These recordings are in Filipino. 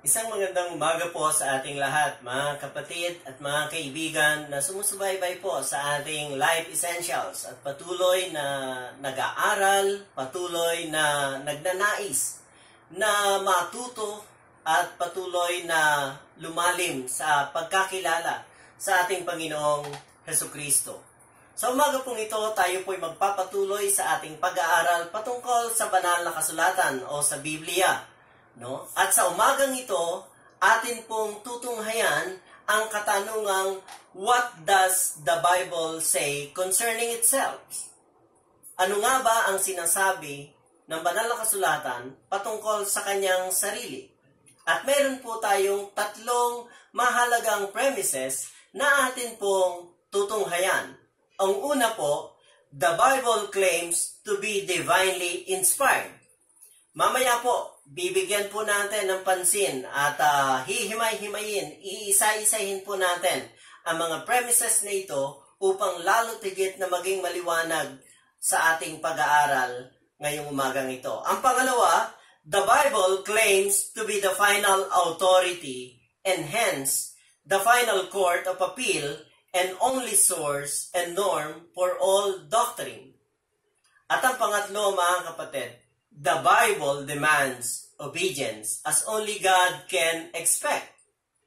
Isang magandang umaga po sa ating lahat, mga kapatid at mga kaibigan na sumusubaybay po sa ating Life Essentials at patuloy na nag-aaral, patuloy na nagnanais na matuto at patuloy na lumalim sa pagkakilala sa ating Panginoong Hesukristo. Sa umaga pong ito, tayo po'y magpapatuloy sa ating pag-aaral patungkol sa banal na kasulatan o sa Biblia. No? At sa umagang ito, atin pong tutunghayan ang katanungang, what does the Bible say concerning itself? Ano nga ba ang sinasabi ng banal na kasulatan patungkol sa kanyang sarili? At meron po tayong tatlong mahalagang premises na atin pong tutunghayan. Ang una po, the Bible claims to be divinely inspired. Mamaya po, bibigyan po natin ng pansin at hihimay-himayin, iisa-isahin po natin ang mga premises na ito upang lalo tigit na maging maliwanag sa ating pag-aaral ngayong umagang ito. Ang pangalawa, the Bible claims to be the final authority and hence the final court of appeal and only source and norm for all doctrine. At ang pangatlo, mga kapatid, the Bible demands obedience as only God can expect.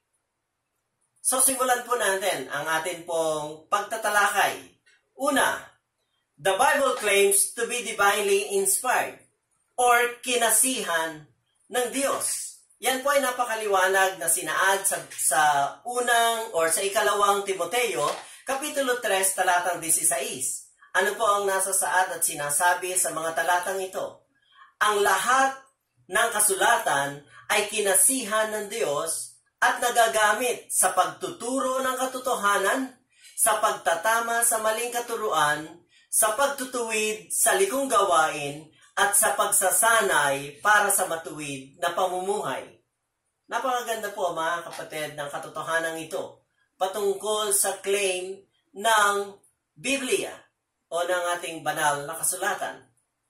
So simulan po natin ang atin pong pagtatalakay. Una, the Bible claims to be divinely inspired or kinasihan ng Diyos. Yan po ay napakaliwanag na sinaad sa unang or sa ikalawang Timoteo, Kapitulo 3, talatang 16. Ano po ang nasa saad at sinasabi sa mga talatang ito? Ang lahat ng kasulatan ay kinasihan ng Diyos at nagagamit sa pagtuturo ng katotohanan, sa pagtatama sa maling katuruan, sa pagtutuwid sa likong gawain, at sa pagsasanay para sa matuwid na pamumuhay. Napakaganda po, mga kapatid, ng katotohanan ito patungkol sa claim ng Biblia o ng ating banal na kasulatan.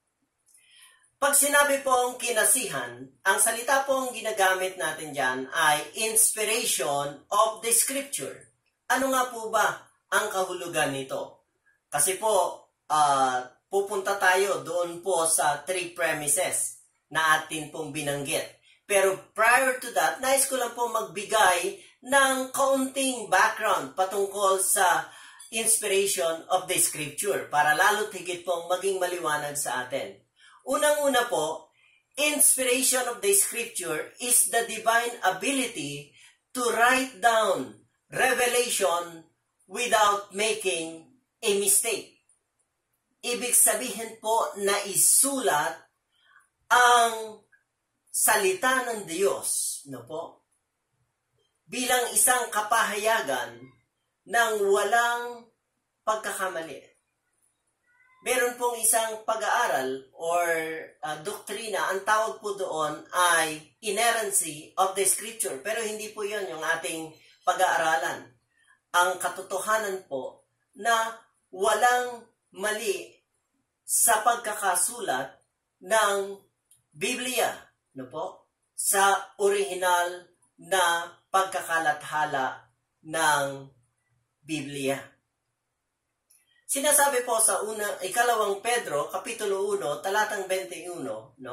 Pag sinabi pong kinasihan, ang salita pong ginagamit natin dyan ay inspiration of the Scripture. Ano nga po ba ang kahulugan nito? Kasi po, pupunta tayo doon po sa three premises na atin pong binanggit. Pero prior to that, nais ko lang po magbigay ng kaunting background patungkol sa inspiration of the Scripture para lalo't higit pong maging maliwanag sa atin. Unang-una po, inspiration of the Scripture is the divine ability to write down revelation without making a mistake. Ibig sabihin po na isulat ang salita ng Diyos, no po? Bilang isang kapahayagan ng walang pagkakamali. Meron pong isang pag-aaral or doktrina, ang tawag po doon ay inerrancy of the Scripture. Pero hindi po yun yung ating pag-aaralan. Ang katotohanan po na walang mali sa pagkakasulat ng Biblia, no po? Sa orihinal na pagkakalathala ng Biblia. Sinasabi po sa ikalawang Pedro, Kapitulo 1, talatang 21, no?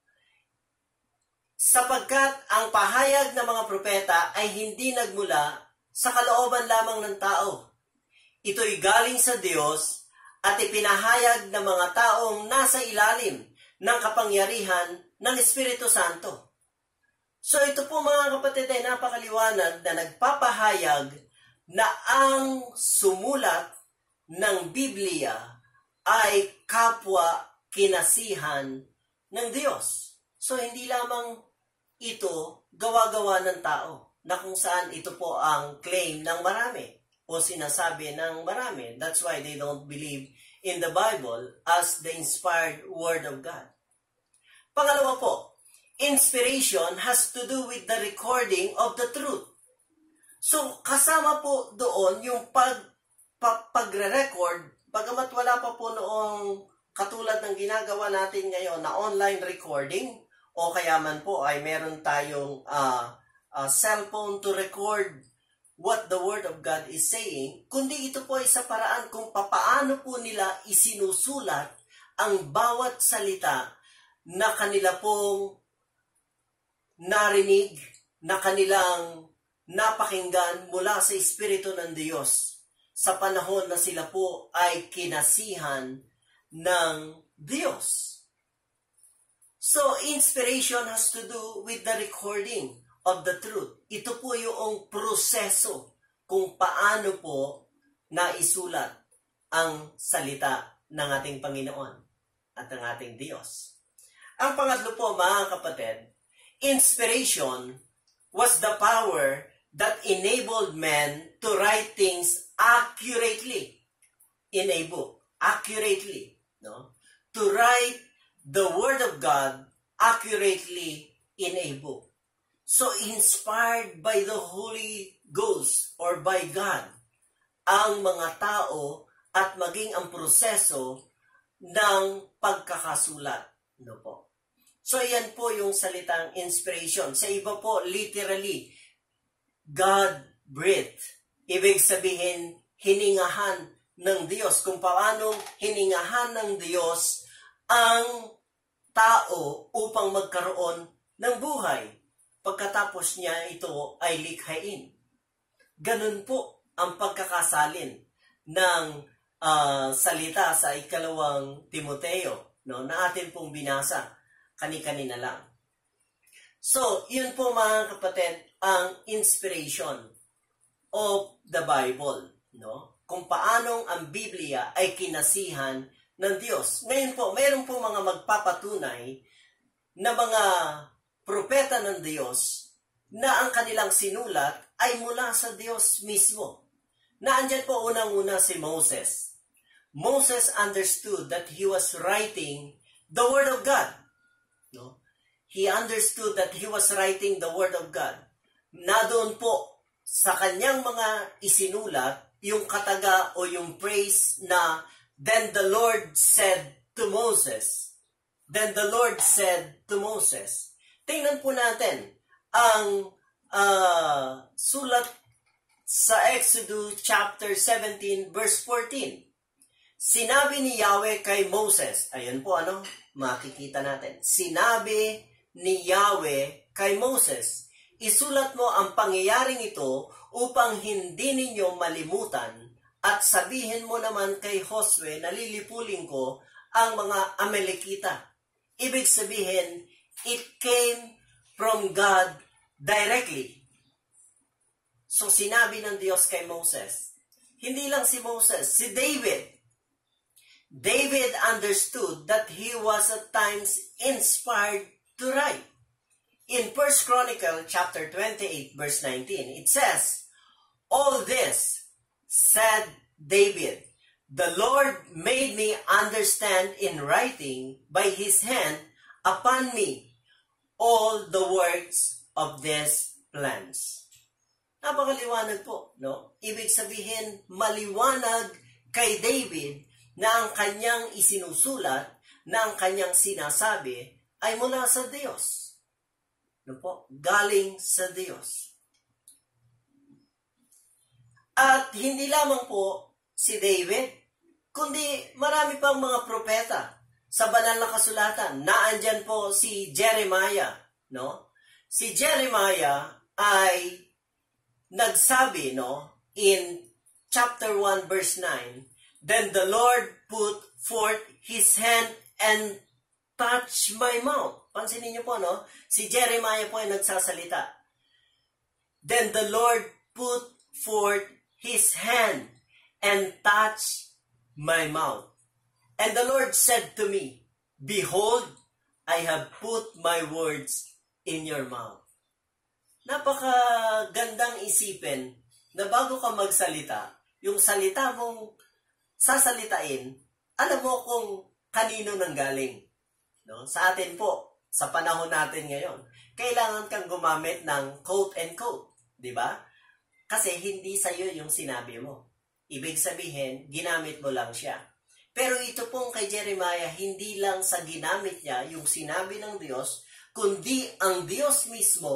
Sapagkat ang pahayag ng mga propeta ay hindi nagmula sa kalooban lamang ng tao. Ito'y galing sa Diyos at ipinahayag ng mga taong nasa ilalim ng kapangyarihan ng Espiritu Santo. So ito po, mga kapatid, ay napakaliwanag na nagpapahayag na ang sumulat ng Biblia ay kapwa kinasihan ng Diyos. So hindi lamang ito gawa-gawa ng tao na kung saan ito po ang claim ng marami o sinasabi ng marami. That's why they don't believe in the Bible as the inspired Word of God. Pangalawa po, inspiration has to do with the recording of the truth. So kasama po doon yung pagre-record, bagamat wala pa po noong katulad ng ginagawa natin ngayon na online recording o kaya man po ay meron tayong cellphone to record what the Word of God is saying, kundi ito po ay sa paraan kung papaano po nila isinusulat ang bawat salita na kanila pong narinig, na kanilang napakinggan mula sa Espiritu ng Diyos sa panahon na sila po ay kinasihan ng Diyos. So, inspiration has to do with the recording of the truth. Ito po yung proseso kung paano po naisulat ang salita ng ating Panginoon at ng ating Diyos. Ang pangatlo po, mga kapatid, inspiration was the power that enabled men to write things accurately in a book. Accurately, no? To write the Word of God accurately in a book. So, inspired by the Holy Ghost or by God, ang mga tao at maging ang proseso ng pagkakasulat. No po? So, yan po yung salitang inspiration. Sa iba po, literally, God breathed. Ibig sabihin, hiningahan ng Diyos. Kung paano hiningahan ng Diyos ang tao upang magkaroon ng buhay. Pagkatapos niya ito ay likhain. Ganun po ang pagkakasalin ng salita sa ikalawang Timoteo, no, na atin pong binasa kani-kanina lang. So, yun po mga kapatid, ang inspiration of the Bible, no? Kung paanong ang Biblia ay kinasihan ng Diyos. Ngayon po, mayroon po mga magpapatunay na mga propeta ng Diyos na ang kanilang sinulat ay mula sa Diyos mismo. Naandyan po unang-una si Moses. Moses understood that he was writing the Word of God. No? He understood that he was writing the Word of God. Na doon po sa kanyang mga isinulat, yung kataga o yung praise na, then the Lord said to Moses. Then the Lord said to Moses. Tingnan po natin ang sulat sa Exodus chapter 17 verse 14. Sinabi ni Yahweh kay Moses, ayan po makikita natin. Sinabi ni Yahweh kay Moses, isulat mo ang pangyayaring ito upang hindi ninyo malimutan at sabihin mo naman kay Josue na lilipulin ko ang mga Amalekita. Ibig sabihin, it came from God directly. So, sinabi ng Diyos kay Moses. Hindi lang si Moses, si David. David understood that he was at times inspired to write. In 1 Chronicle chapter 28 verse 19, it says, all this said David, the Lord made me understand in writing by his hand upon me all the works of these plans. Napakaliwanag po, no? Ibig sabihin, maliwanag kay David na ang kanyang isinusulat, na ang kanyang sinasabi ay mula sa Diyos. No po? Galing sa Diyos. At hindi lamang po si David, kundi marami pang mga propeta sa banal na kasulatan. Naandyan po si Jeremiah, no? Si Jeremiah ay nagsabi, no, in chapter 1 verse 9, then the Lord put forth his hand and touched my mouth. Pansinin niyo po, no? Si Jeremiah po ay nagsasalita. Then the Lord put forth his hand and touched my mouth. And the Lord said to me, behold, I have put my words in your mouth. Napakagandang isipin na bago ka magsalita, yung salita mong sasalitain, alam mo kung kanino nanggaling. No? Sa atin po, sa panahon natin ngayon, kailangan kang gumamit ng quote and quote. Diba? Kasi hindi sa'yo yung sinabi mo. Ibig sabihin, ginamit mo lang siya. Pero ito pong kay Jeremiah, hindi lang sa ginamit niya yung sinabi ng Diyos, kundi ang Diyos mismo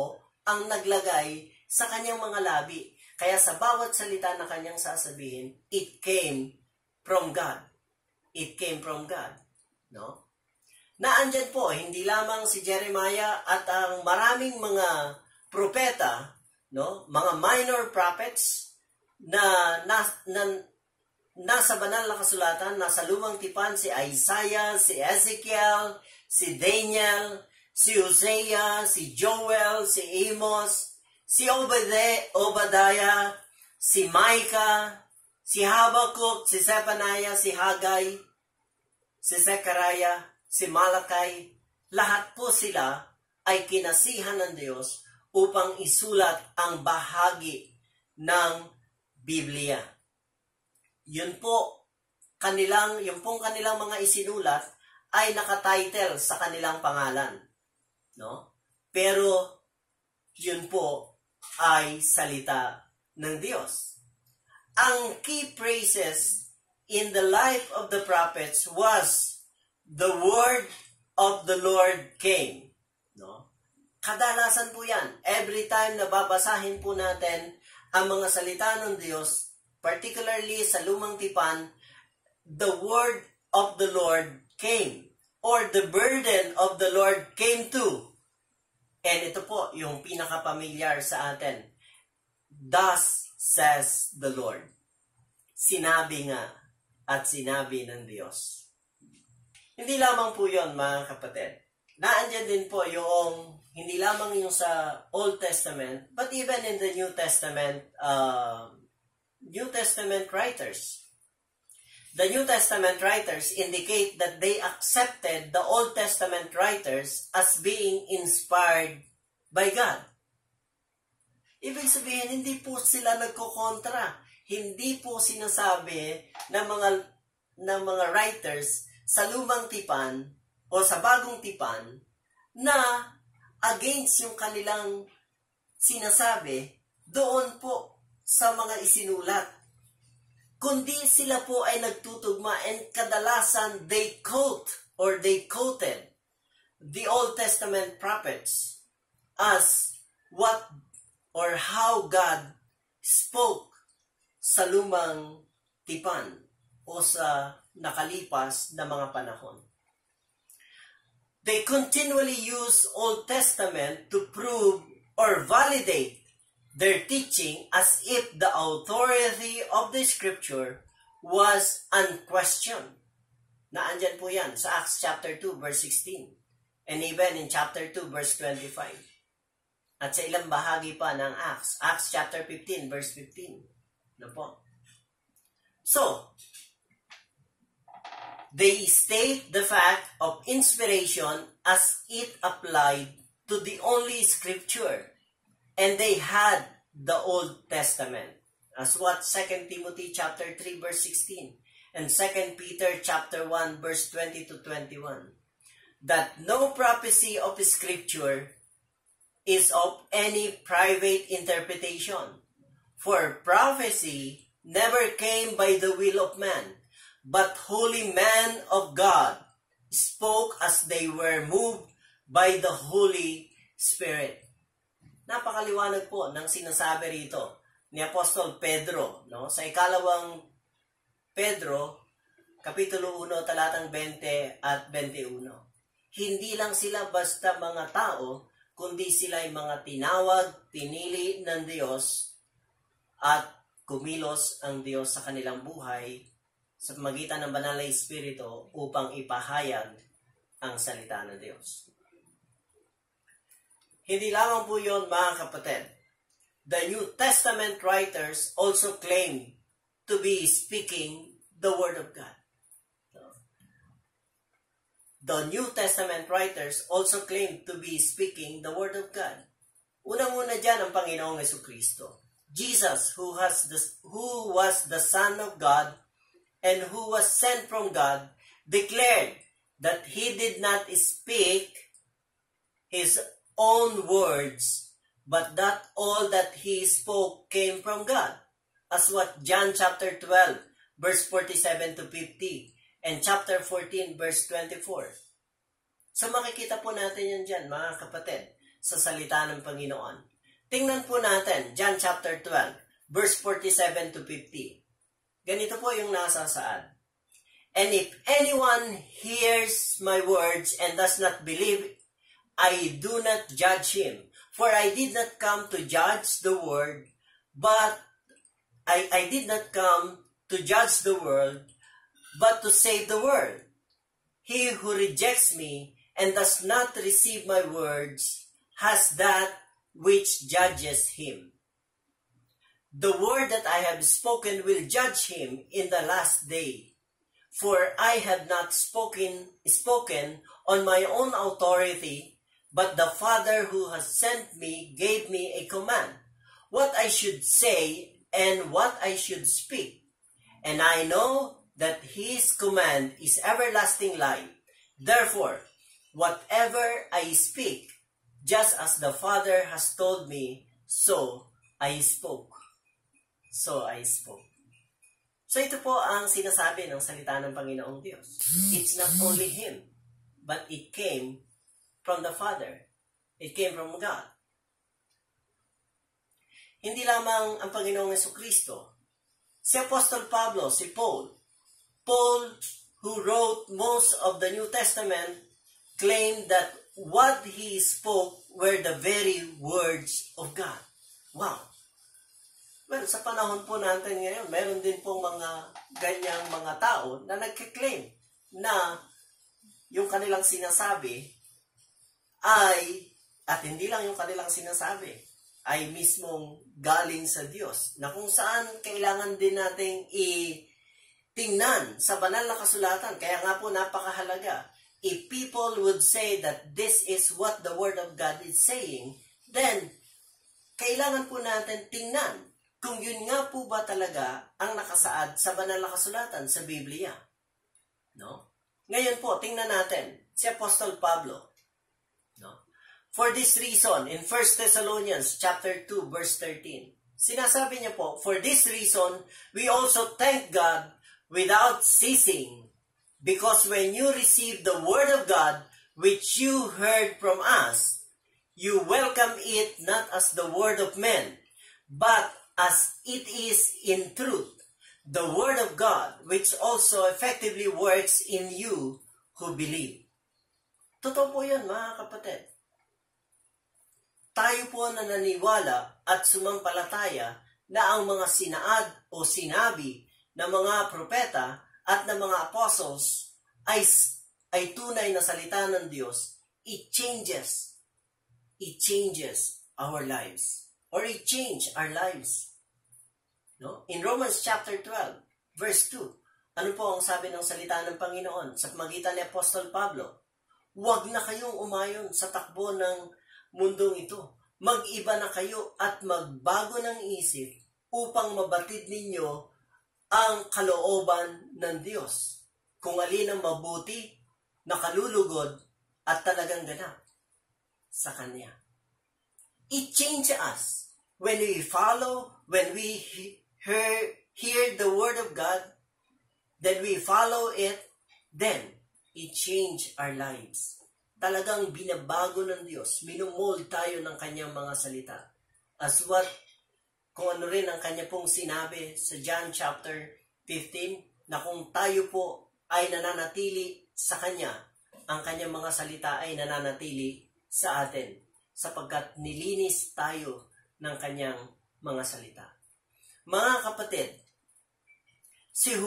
ang naglagay sa kanyang mga labi. Kaya sa bawat salita na kanyang sasabihin, it came from God. It came from God. No? Naandyan po, hindi lamang si Jeremiah at ang maraming mga propeta, no? Mga minor prophets na nasa banal na kasulatan, nasa lumang tipan, si Isaiah, si Ezekiel, si Daniel, si Hosea, si Joel, si Amos, si Obadiah, si Micah, si Habakkuk, si Zephaniah, si Haggai, si Zechariah, si Malachi, lahat po sila ay kinasihan ng Diyos upang isulat ang bahagi ng Biblia. Yun po, yung pong kanilang mga isinulat ay nakatitle sa kanilang pangalan. No? Pero, yun po ay salita ng Diyos. Ang key phrases in the life of the prophets was, the word of the Lord came. No? Kadalasan po yan. Every time na babasahin po natin ang mga salita ng Diyos, particularly sa lumang tipan, the word of the Lord came, or the burden of the Lord came to. And ito po yung pinaka-familiar sa atin. Thus says the Lord. Sinabi nga at sinabi ng Diyos. Hindi lamang po yon, mga kapatid. Naandyan din po yung, hindi lamang yung sa Old Testament, but even in the New Testament writers. The New Testament writers indicate that they accepted the Old Testament writers as being inspired by God. Ibig sabihin, hindi po sila nagkokontra. Hindi po sinasabi ng mga writers sa lumang tipan o sa bagong tipan na against yung kanilang sinasabi doon po sa mga isinulat. Kundi sila po ay nagtutugma, and kadalasan they quoted the Old Testament prophets as what or how God spoke sa lumang tipan o sa nakalipas na mga panahon. They continually use Old Testament to prove or validate their teaching as if the authority of the Scripture was unquestioned. Naandyan po yan sa Acts chapter 2 verse 16 and even in chapter 2 verse 25. At sa ilang bahagi pa ng Acts chapter 15 verse 15. Ano po? So, they state the fact of inspiration as it applied to the only Scripture. And they had the Old Testament. As what 2 Timothy chapter 3 verse 16 and 2 Peter chapter 1 verse 20 to 21. That no prophecy of Scripture is of any private interpretation. For prophecy never came by the will of man, but holy men of God spoke as they were moved by the Holy Spirit. Napakaliwanag po ng sinasabi rito ni Apostol Pedro, no? Sa ikalawang Pedro, kapitulo 1, talatang 20 at 21. Hindi lang sila basta mga tao, kundi sila ay mga tinawag, pinili ng Diyos, at kumilos ang Diyos sa kanilang buhay sa pamagitan ng banal na Espiritu upang ipahayag ang salita ng Diyos. Hindi lamang po yun, mga kapatid. The New Testament writers also claim to be speaking the Word of God. The New Testament writers also claim to be speaking the Word of God. Unang-una dyan ang Panginoong Jesucristo. Jesus, who was the Son of God and who was sent from God, declared that He did not speak His own words, but that all that He spoke came from God. As what John chapter 12, verse 47 to 50, and chapter 14, verse 24. So makikita po natin yan dyan, mga kapatid, sa salita ng Panginoon. Tingnan po natin, John chapter 12, verse 47 to 50. Ganito po yung nasa saad. And if anyone hears my words and does not believe, I do not judge him. For I did not come to judge the world, but I did not come to judge the world, but to save the world. He who rejects me and does not receive my words has that which judges him. The word that I have spoken will judge him in the last day. For I have not spoken on my own authority, but the Father who has sent me gave me a command, what I should say and what I should speak. And I know that his command is everlasting life. Therefore, whatever I speak, just as the Father has told me, so I spoke. So I spoke. So ito po ang sinasabi ng salita ng Panginoong Diyos. It's not only Him, but it came from the Father. It came from God. Hindi lamang ang Panginoong Jesucristo. Si Apostol Pablo, si Paul, who wrote most of the New Testament, claimed that what he spoke were the very words of God. Wow! Well, sa panahon po natin ngayon, meron din pong mga ganyang mga tao na nagkiklaim na yung kanilang sinasabi ay, at hindi lang yung kanilang sinasabi, ay mismong galing sa Diyos, na kung saan kailangan din nating tingnan sa banal na kasulatan. Kaya nga po napakahalaga. If people would say that this is what the Word of God is saying, then kailangan po natin tingnan kung yun nga po ba talaga ang nakasaad sa banal na kasulatan sa Biblia. No? Ngayon po, tingnan natin si Apostol Pablo. No? For this reason, in 1 Thessalonians chapter 2, verse 13, sinasabi niya po, for this reason, we also thank God without ceasing, because when you received the word of God, which you heard from us, you welcome it not as the word of men, but as it is in truth, the word of God, which also effectively works in you who believe. Totoo po yan, mga kapatid. Tayo po na naniwala at sumampalataya na ang mga sinaad o sinabi ng mga propeta at ng mga apostles ay tunay na salita ng Diyos. It changes our lives. Or it changed our lives. No? In Romans chapter 12, verse 2, ano po ang sabi ng salita ng Panginoon sa pamagitan ni Apostol Pablo? Huwag na kayong umayon sa takbo ng mundong ito. Mag-iba na kayo at magbago ng isip upang mabatid ninyo ang kalooban ng Diyos, kung alin ang mabuti, nakalulugod, at talagang ganap sa Kanya. It changes us when we follow, when we hear the Word of God, then we follow it, then it changes our lives. Talagang binabago ng Diyos, minumold tayo ng Kanyang mga salita. As what, kung ano rin ang Kanya pong sinabi sa John chapter 15, na kung tayo po ay nananatili sa Kanya, ang Kanyang mga salita ay nananatili sa atin, sapagkat nilinis tayo ng Kanyang mga salita. Mga kapatid, si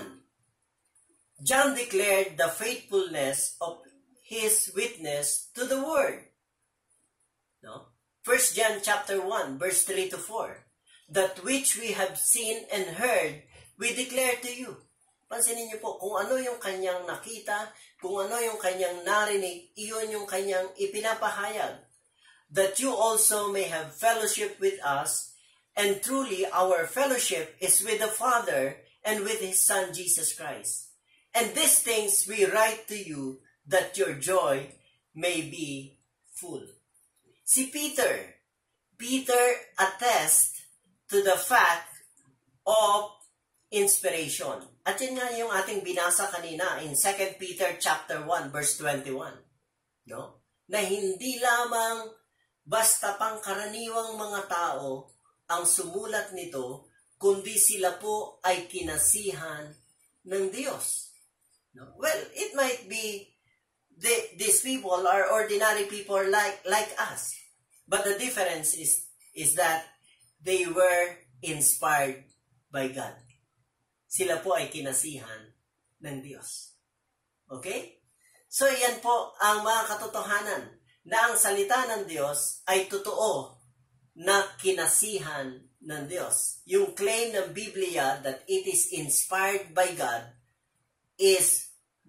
John declared the faithfulness of his witness to the Word. No? 1 John chapter 1, verse 3 to 4, that which we have seen and heard, we declare to you. Pansinin niyo po, kung ano yung kanyang nakita, kung ano yung kanyang narinig, iyon yung kanyang ipinapahayag, that you also may have fellowship with us, and truly our fellowship is with the Father and with His Son Jesus Christ. And these things we write to you, that your joy may be full. Si Peter attests to the fact of inspiration. At yun nga yung ating binasa kanina in 2 Peter chapter 1 verse 21. No? Na hindi lamang basta pangkaraniwang mga tao ang sumulat nito, kundi sila po ay kinasihan ng Diyos. No? Well, it might be these people are ordinary people like us. But the difference is that they were inspired by God. Sila po ay kinasihan ng Diyos. Okay? So, yan po ang mga katotohanan na ang salita ng Diyos ay totoo na kinasihan ng Diyos. Yung claim ng Biblia that it is inspired by God is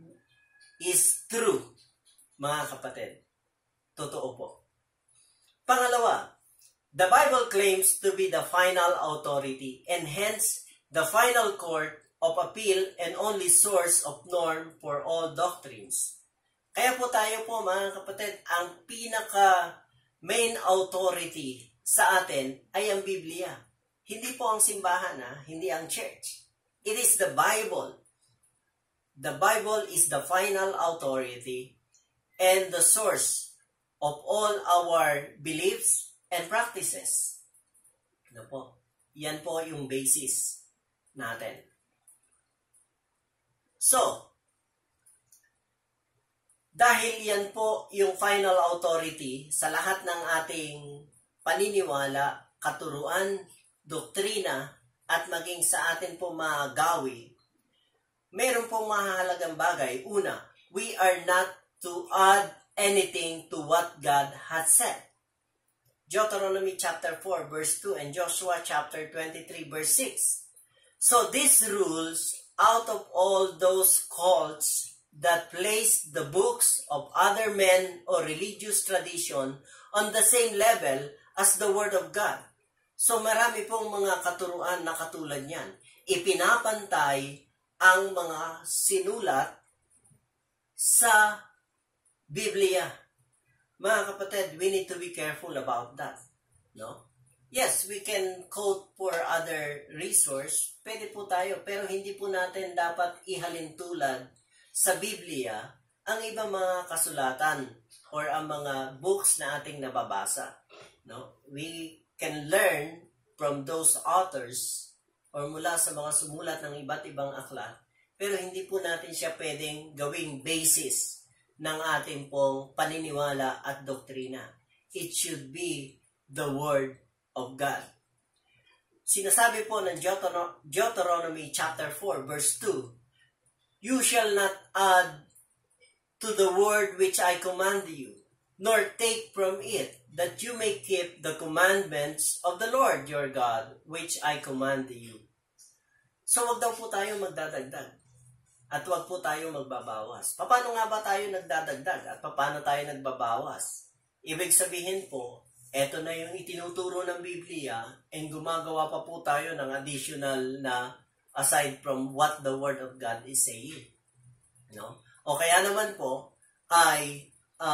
true, mga kapatid. Totoo po. Pangalawa, the Bible claims to be the final authority and hence the final court of appeal and only source of norm for all doctrines. Kaya po tayo po, mga kapatid, ang pinaka main authority sa atin ay ang Biblia. Hindi po ang simbahan, hindi ang church. It is the Bible. The Bible is the final authority and the source of all our beliefs and practices. Ano po? Yan po yung basis natin. So, dahil yan po yung final authority sa lahat ng ating paniniwala, katuruan, doktrina, at maging sa atin po mga gawi, meron pong mahalagang bagay. Una, we are not to add anything to what God has said. Deuteronomy chapter 4 verse 2 and Joshua chapter 23 verse 6. So these rules out of all those cults that place the books of other men or religious tradition on the same level as the Word of God. So marami pong mga katuruan na katulad niyan. Ipinapantay ang mga sinulat sa Biblia. Mga kapatid, we need to be careful about that. No? Yes, we can quote for other resource. Pwede po tayo, pero hindi po natin dapat ihalin tulad sa Biblia ang ibang mga kasulatan or ang mga books na ating nababasa. No? We can learn from those authors or mula sa mga sumulat ng iba't ibang aklat, pero hindi po natin siya pwedeng gawing basis ng ating pong paniniwala at doktrina. It should be the Word of God. Sinasabi po ng Deuteronomy chapter 4 verse 2, you shall not add to the word which I command you, nor take from it, that you may keep the commandments of the Lord your God, which I command you. So, wag daw po tayo magdadagdag. At wag po tayo magbabawas. Paano nga ba tayo nagdadagdag? At paano tayo nagbabawas? Ibig sabihin po, eto na yung itinuturo ng Biblia, and gumagawa pa po tayo ng additional na aside from what the Word of God is saying. No? O kaya naman po, ay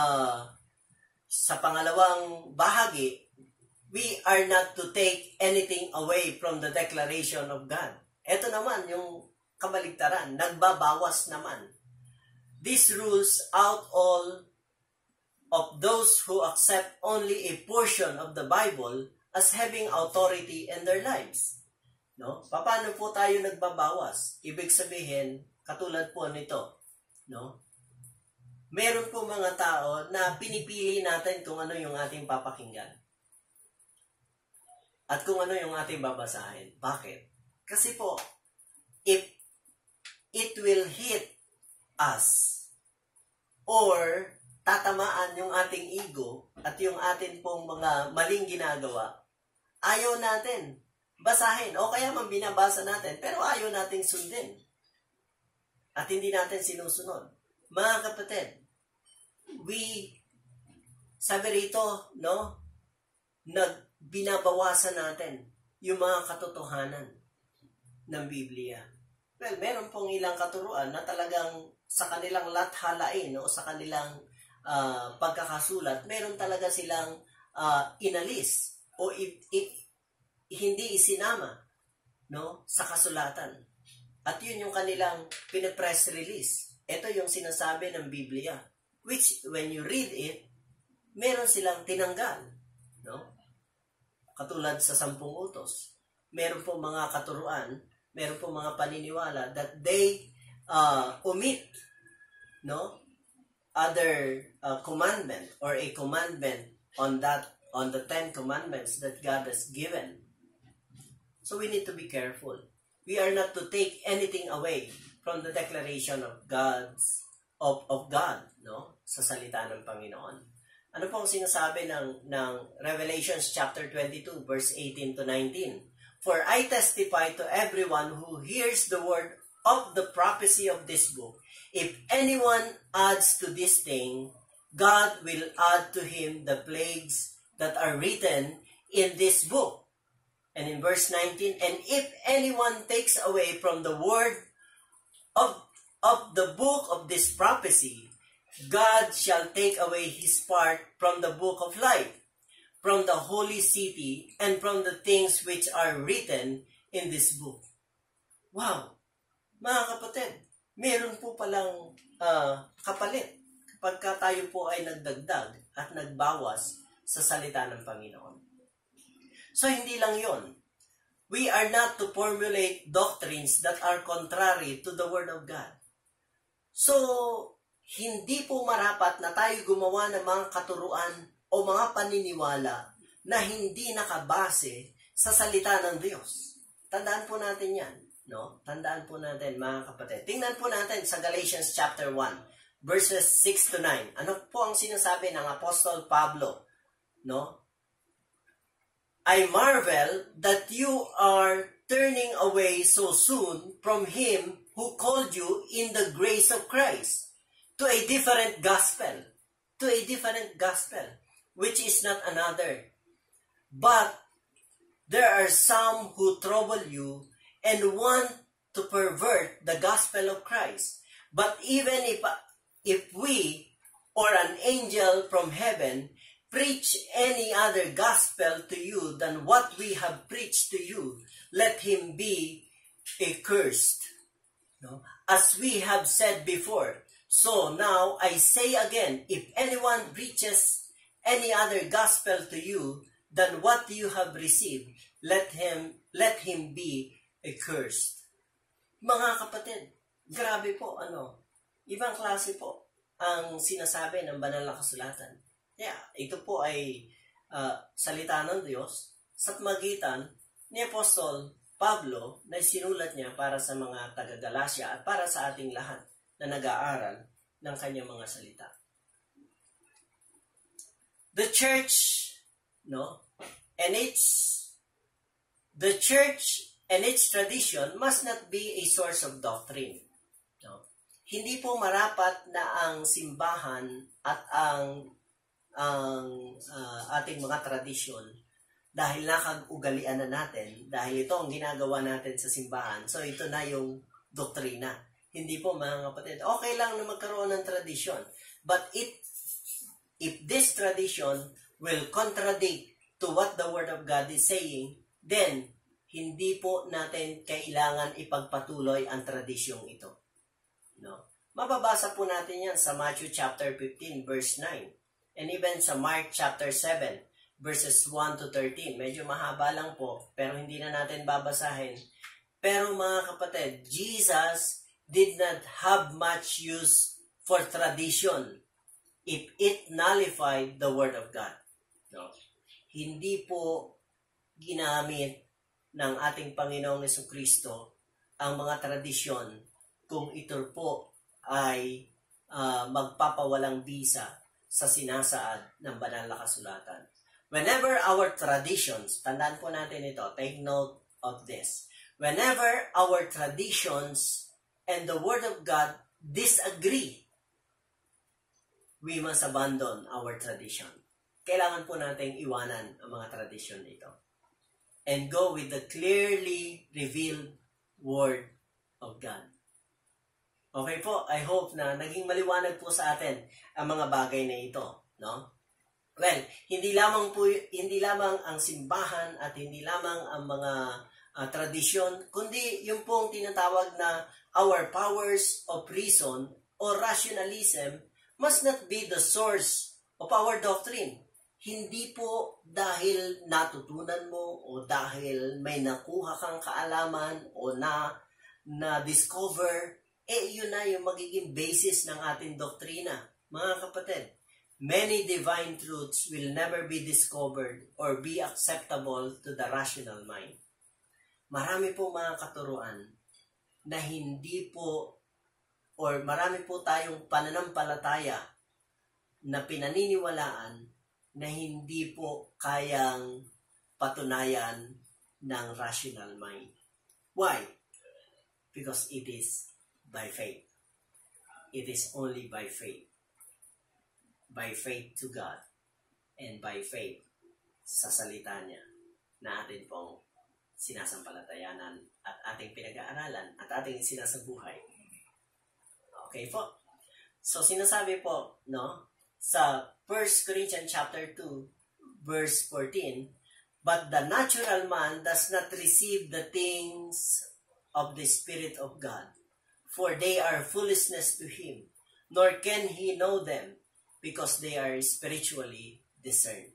sa pangalawang bahagi, we are not to take anything away from the declaration of God. Ito naman yung kabaligtaran, nagbabawas naman. This rules out all of those who accept only a portion of the Bible as having authority in their lives. No? Paano po tayo nagbabawas? Ibig sabihin, katulad po nito, no? Meron po mga tao na pinipili natin kung ano yung ating papakinggan. At kung ano yung ating babasahin. Bakit? Kasi po, if it will hit us or tatamaan yung ating ego at yung atin pong mga maling ginagawa, ayaw natin basahin. O kaya man binabasa natin, pero ayaw nating sundin. At hindi natin sinusunod. Mga kapatid, sabi rito, no, binabawasan natin yung mga katotohanan ng Biblia. Well, meron pong ilang katuruan na talagang sa kanilang lathalain o sa kanilang pagkakasulat, meron talaga silang inalis o hindi isinama, no, sa kasulatan. At yun yung kanilang pinapress release. Ito yung sinasabi ng Biblia. Which, when you read it, meron silang tinanggal. No? Katulad sa 10 utos. Meron po mga katuruan, meron po mga paniniwala that they omit, no, other commandment or a commandment on the 10 commandments that God has given. So we need to be careful. We are not to take anything away from the declaration of God, no, sa salita ng Panginoon. Ano po ang sinasabi ng Revelations chapter 22 verse 18 to 19? For I testify to everyone who hears the word of the prophecy of this book. If anyone adds to this thing, God will add to him the plagues that are written in this book. And in verse 19, and if anyone takes away from the word of the book of this prophecy, God shall take away his part from the book of life, from the holy city, and from the things which are written in this book. Wow! Mga kapatid, meron po palang kapalit kapag tayo po ay nagdagdag at nagbawas sa salita ng Panginoon. So, hindi lang yon. We are not to formulate doctrines that are contrary to the Word of God. So, hindi po marapat na tayo gumawa ng mga katuruan o mga paniniwala na hindi nakabase sa salita ng Diyos. Tandaan po natin yan. No? Tandaan po natin, mga kapatid. Tingnan po natin sa Galatians chapter 1, verses 6 to 9. Ano po ang sinasabi ng Apostol Pablo? No? I marvel that you are turning away so soon from Him who called you in the grace of Christ to a different gospel, which is not another. But there are some who trouble you and want to pervert the gospel of Christ. But even if we or an angel from heaven preach any other gospel to you than what we have preached to you, let him be accursed. No? As we have said before, so now I say again, if anyone preaches any other gospel to you than what you have received, let him be accursed. Mga kapatid, grabe po, ibang klase po ang sinasabi ng banal na kasulatan. Yeah, ito po ay salita ng Diyos sa magitan ni Apostol Pablo na sinulat niya para sa mga taga-Galacia at para sa ating lahat na nag-aaral ng kanyang mga salita. The church, and its tradition must not be a source of doctrine. No? Hindi po marapat na ang simbahan at ang ating mga tradisyon, dahil nakag-ugalian na natin, dahil ito ang ginagawa natin sa simbahan, so ito na yung doktrina. Hindi po, mga kapatid, okay lang na magkaroon ng tradisyon, but if this tradition will contradict to what the Word of God is saying, then hindi po natin kailangan ipagpatuloy ang tradisyong ito. No? Mababasa po natin yan sa Matthew chapter 15 verse 9. And even sa Mark chapter 7, verses 1 to 13. Medyo mahaba lang po, pero hindi na natin babasahin. Pero mga kapatid, Jesus did not have much use for tradition if it nullified the Word of God. No? Hindi po ginamit ng ating Panginoong Jesucristo ang mga tradisyon kung ito po ay magpapawalang bisa sa sinasaad ng banal na kasulatan. Whenever our traditions, tandaan po natin ito, take note of this. Whenever our traditions and the Word of God disagree, we must abandon our tradition. Kailangan po nating iwanan ang mga tradisyon ito. And go with the clearly revealed Word of God. Okay po, I hope na naging maliwanag po sa atin ang mga bagay na ito, no? Well, hindi lamang ang simbahan at hindi lamang ang mga tradisyon, kundi yung pong tinatawag na our powers of reason or rationalism must not be the source of our doctrine. hindi po dahil natutunan mo o dahil may nakuha kang kaalaman o na-discover, yun na yung magiging basis ng ating doktrina. Mga kapatid, many divine truths will never be discovered or be acceptable to the rational mind. Marami po mga katuruan na hindi po or marami po tayong pananampalataya na pinaniniwalaan na hindi po kayang patunayan ng rational mind. Why? Because it is by faith. It is only by faith. By faith to God and by faith sa salita niya na atin pong sinasampalatayanan at ating pinag-aaralan at ating sinasabuhay. Okay po. So sinasabi po, no, sa 1 Corinthians chapter 2, verse 14, but the natural man does not receive the things of the Spirit of God, for they are foolishness to him, nor can he know them, because they are spiritually discerned.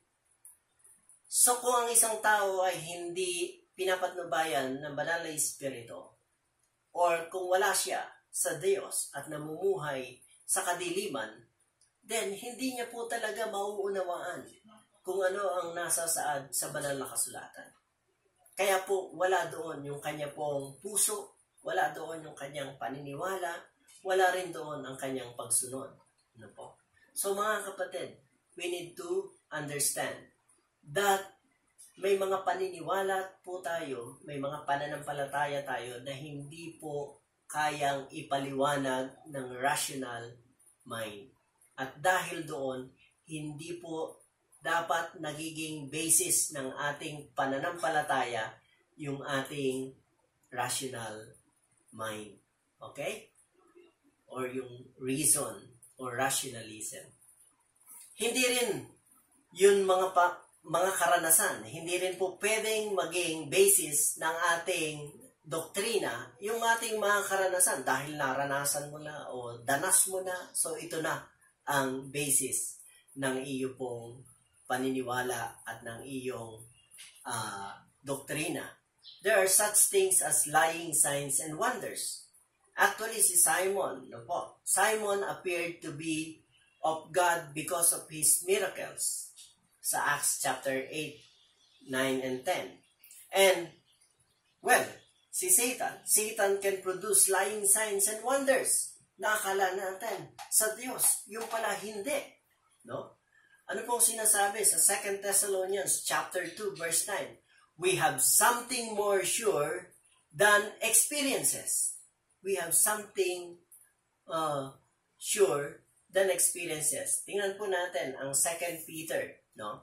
So kung ang isang tao ay hindi pinapatnubayan ng banal na Espiritu, or kung wala siya sa Diyos at namumuhay sa kadiliman, then hindi niya po talaga mauunawaan kung ano ang nasa saad sa banal na kasulatan. Kaya po wala doon yung kanya pong puso, wala doon yung kanyang paniniwala, wala rin doon ang kanyang pagsunod. Ano po? So mga kapatid, we need to understand that may mga paniniwala po tayo, may mga pananampalataya tayo na hindi po kayang ipaliwanag ng rational mind. At dahil doon, hindi po dapat nagiging basis ng ating pananampalataya yung ating rational mind. Okay? Or yung reason or rationalism. Hindi rin yun mga karanasan. Hindi rin po pwedeng maging basis ng ating doktrina yung ating mga karanasan dahil naranasan mo na o danas mo na. So ito na ang basis ng iyo pong paniniwala at ng iyong doktrina. There are such things as lying signs and wonders. Actually, si Simon, Simon appeared to be of God because of his miracles sa Acts chapter 8, 9, and 10. And, well, si Satan can produce lying signs and wonders. Nakakala natin sa Diyos, yung pala hindi. No? Ano pong sinasabi sa 2 Thessalonians chapter 2, verse 9? We have something more sure than experiences. We have something sure than experiences. Tingnan po natin ang 2 Peter, no?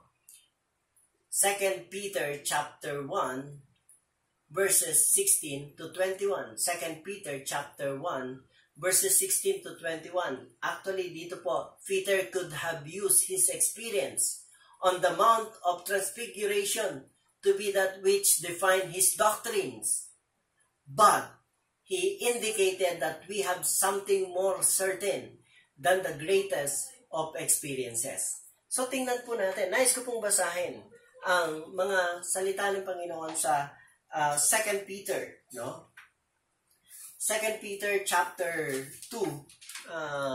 2 Peter chapter 1 verses 16 to 21. 2 Peter chapter 1 verses 16 to 21. Actually, dito po, Peter could have used his experience on the Mount of Transfiguration to be that which defined his doctrines. But he indicated that we have something more certain than the greatest of experiences. So tingnan po natin, nais ko pong basahin ang mga salita ng Panginoon sa 2 Peter, no? 2 Peter chapter 2.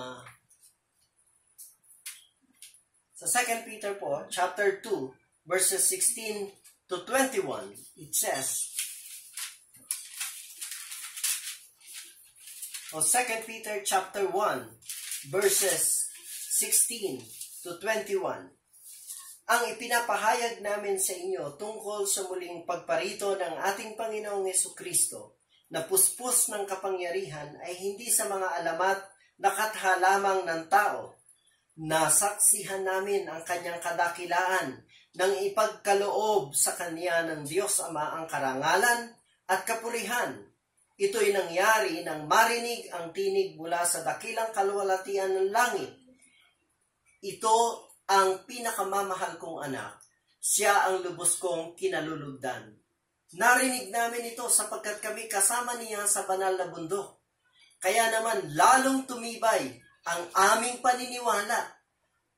Sa 2 Peter po, chapter 2, verses 16 to 21, it says, o 2 Peter chapter 1, verses 16 to 21, ang ipinapahayag namin sa inyo tungkol sa muling pagparito ng ating Panginoong Jesucristo na puspos ng kapangyarihan ay hindi sa mga alamat na katha lamang ng tao. Nasaksihan namin ang kanyang kadakilaan nang ipagkaloob sa kanya ng Diyos Ama ang karangalan at kapurihan. Ito'y nangyari nang marinig ang tinig mula sa dakilang kaluwalhatian ng langit. Ito ang pinakamamahal kong anak. Siya ang lubos kong kinalulugdan. Narinig namin ito sapagkat kami kasama niya sa banal na bundok. Kaya naman lalong tumibay ang aming paniniwala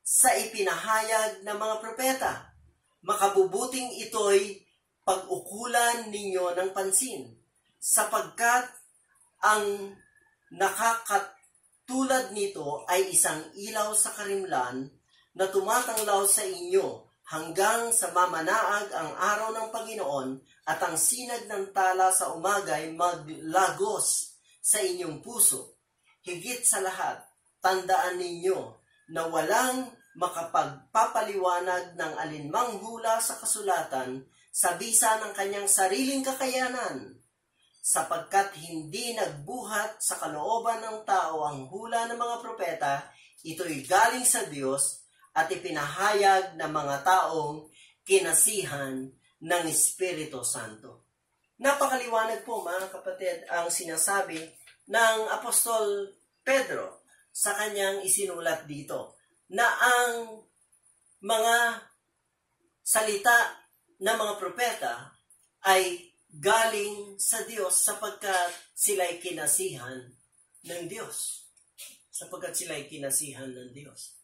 sa ipinahayag ng mga propeta. Makabubuting ito'y pag-ukulan ninyo ng pansin, sapagkat ang nakakatulad nito ay isang ilaw sa karimlan na tumatanglaw sa inyo hanggang sa mamanaag ang araw ng Panginoon at ang sinag ng tala sa umagay maglagos sa inyong puso. Higit sa lahat, tandaan ninyo na walang makapagpapaliwanag ng alinmang hula sa kasulatan sa bisa ng kanyang sariling kakayanan, sapagkat hindi nagbuhat sa kalooban ng tao ang hula ng mga propeta, ito'y galing sa Diyos at ipinahayag ng mga taong kinasihan ng Espiritu Santo. Napakaliwanag po mga kapatid ang sinasabi ng Apostol Pedro sa kanyang isinulat dito na ang mga salita ng mga propeta ay galing sa Diyos sapagkat sila'y kinasihan ng Diyos. Sapagkat sila'y kinasihan ng Diyos.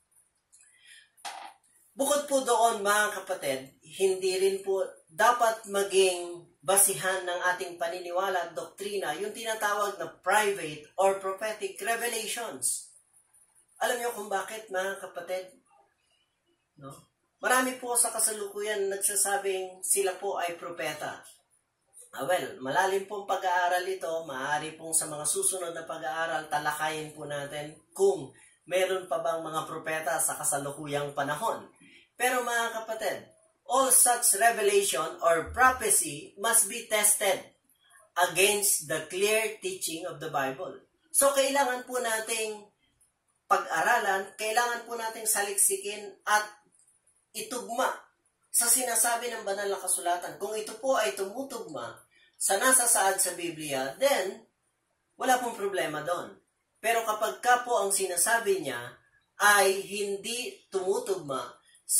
Bukod po doon mga kapatid, hindi rin po dapat maging basihan ng ating paniniwala at doktrina yung tinatawag na private or prophetic revelations. Alam niyo kung bakit mga kapatid? No? Marami po sa kasalukuyan nagsasabing sila po ay propeta. Well, malalim pong pag-aaral ito, maaari pong sa mga susunod na pag-aaral talakayin po natin kung meron pa bang mga propeta sa kasalukuyang panahon. Pero mga kapatid, all such revelation or prophecy must be tested against the clear teaching of the Bible. So kailangan po nating pag-aralan, kailangan po nating saliksikin at itugma sa sinasabi ng banal na kasulatan. Kung ito po ay tumutugma sa nasasaad sa Biblia, then wala pong problema doon. Pero kapag ka po ang sinasabi niya ay hindi tumutugma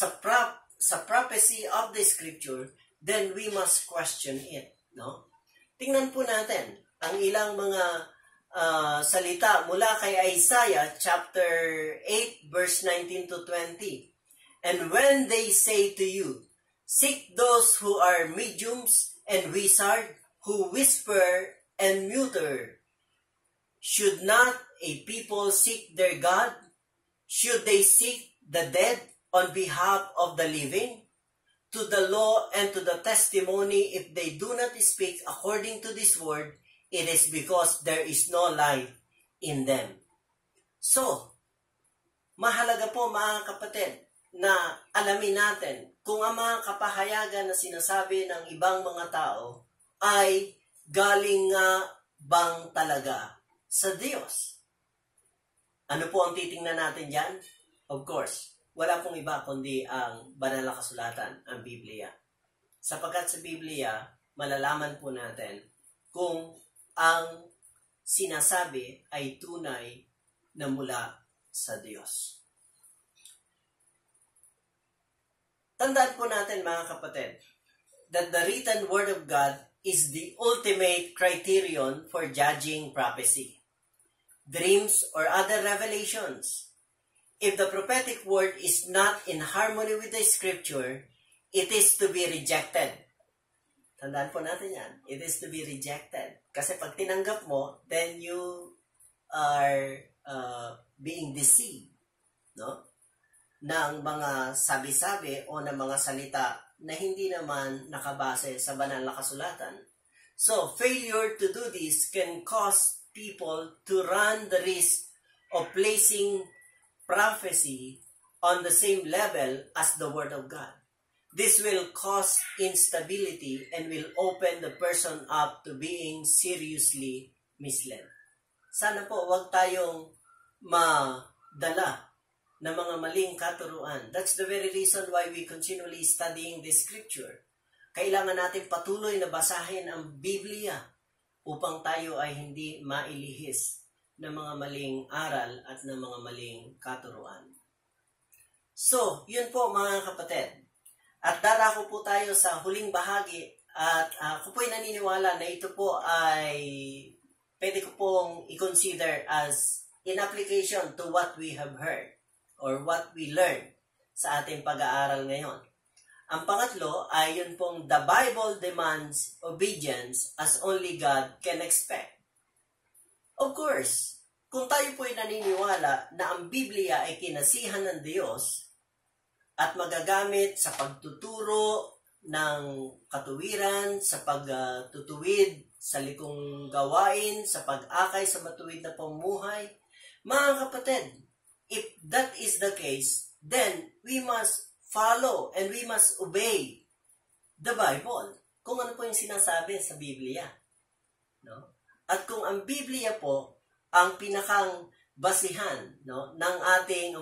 sa prophecy of the Scripture, then we must question it. No? Tingnan po natin ang ilang mga salita mula kay Isaiah chapter 8 verse 19 to 20. And when they say to you, seek those who are mediums and wizards, who whisper and mutter, should not a people seek their God? Should they seek the dead on behalf of the living? To the law and to the testimony, if they do not speak according to this word, it is because there is no life in them. So, mahalaga po mga kapatid na alamin natin kung ang mga kapahayagan na sinasabi ng ibang mga tao ay galing nga bang talaga sa Diyos. Ano po ang titingnan natin dyan? Of course, wala pong iba kundi ang banal na kasulatan, ang Biblia. Sapagkat sa Biblia, malalaman po natin kung ang sinasabi ay tunay na mula sa Diyos. Tandaan po natin mga kapatid, that the written Word of God is the ultimate criterion for judging prophecy, dreams, or other revelations. If the prophetic word is not in harmony with the Scripture, it is to be rejected. Tandaan po natin yan. It is to be rejected. Kasi pag tinanggap mo, then you are being deceived, no? Ng mga sabi-sabi o ng mga salita na hindi naman nakabase sa banal na kasulatan. So, failure to do this can cause people to run the risk of placing prophecy on the same level as the Word of God. This will cause instability and will open the person up to being seriously misled. Sana po wag tayong madala ng mga maling katuruan. That's the very reason why we continually studying the Scripture. Kailangan natin patuloy na basahin ang Biblia upang tayo ay hindi mailihis ng mga maling aral at ng mga maling katuruan. So, yun po mga kapatid. At dadako po tayo sa huling bahagi at ako po'y naniniwala na ito po ay pwede ko pong i-consider as in application to what we have heard. or what we learn sa ating pag-aaral ngayon. Ang pangatlo ay yun pong the Bible demands obedience as only God can expect. Of course, kung tayo po'y naniniwala na ang Biblia ay kinasihan ng Diyos at magagamit sa pagtuturo ng katuwiran, sa pagtutuwid sa likong gawain, sa pag-akay sa matuwid na pamumuhay, mga kapatid, if that is the case, then we must follow and we must obey the Bible. Kung ano po yung sinasabi sa Biblia. No? At kung ang Biblia po ang pinakang basihan, no, ng ating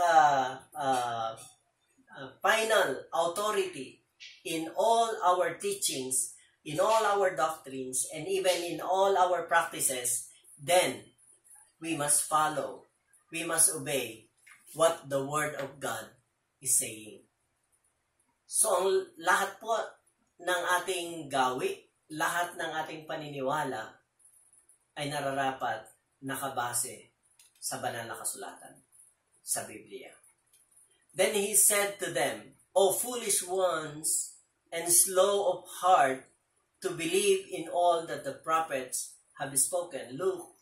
final authority in all our teachings, in all our doctrines, and even in all our practices, then we must follow, we must obey what the Word of God is saying. So, ang lahat po ng ating gawi, lahat ng ating paniniwala ay nararapat nakabase sa banal na kasulatan, sa Biblia. Then he said to them, O foolish ones and slow of heart to believe in all that the prophets have spoken. Luke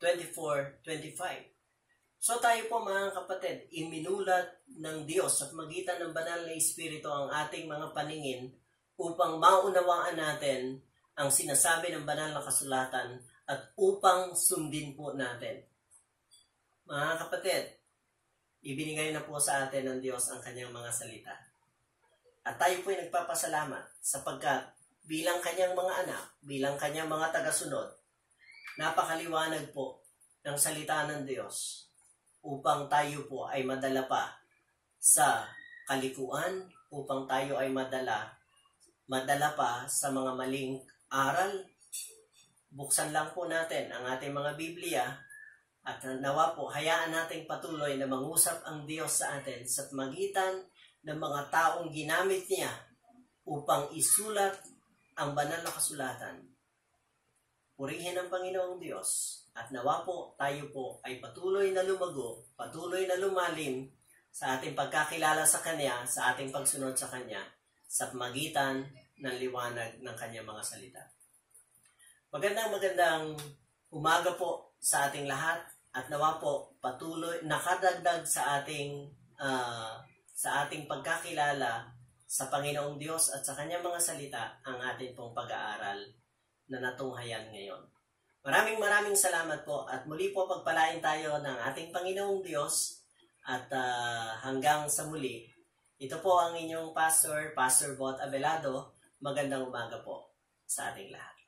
24:25. So tayo po mga kapatid, iminulat ng Diyos sa magitan ng banal na Espiritu ang ating mga paningin upang maunawaan natin ang sinasabi ng banal na kasulatan at upang sundin po natin. Mga kapatid, ibinigay na po sa atin ng Diyos ang kanyang mga salita. At tayo po ay nagpapasalamat sapagkat bilang kanyang mga anak, bilang kanyang mga tagasunod, napakaliwanag po ng salita ng Diyos upang tayo po ay madala pa sa kalikuan, upang tayo ay madala pa sa mga maling aral. Buksan lang po natin ang ating mga Biblia at nawa po, hayaan nating patuloy na mangusap ang Diyos sa atin sa magitan ng mga taong ginamit niya upang isulat ang banal na kasulatan. Purihin ang Panginoong Diyos. At nawa po, tayo po ay patuloy na lumago, patuloy na lumalim sa ating pagkakilala sa Kanya, sa ating pagsunod sa Kanya, sa magitan ng liwanag ng Kanyang mga salita. Magandang umaga po sa ating lahat at nawa po patuloy nakadagdag sa ating pagkakilala sa Panginoong Diyos at sa Kanyang mga salita ang ating pong pag-aaral na natunghayan ngayon. Maraming salamat po at muli po pagpalain tayo ng ating Panginoong Diyos at hanggang sa muli. Ito po ang inyong Pastor Bot Abelado. Magandang umaga po sa ating lahat.